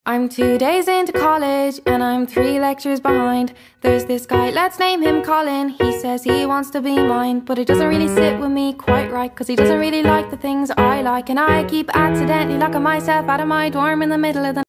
I'm 2 days into college and I'm 3 lectures behind. There's this guy, let's name him Colin. He says he wants to be mine, but it doesn't really sit with me quite right, 'cause he doesn't really like the things I like. And I keep accidentally locking myself out of my dorm in the middle of the